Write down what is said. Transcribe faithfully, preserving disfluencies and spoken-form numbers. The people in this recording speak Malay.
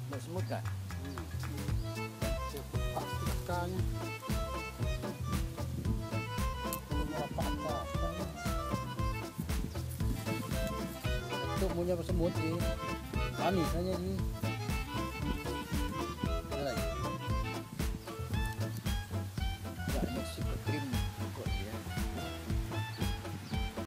Semut kan? Hmm. Pastikan apa-apa. Itu punya semut ini manis aja ini.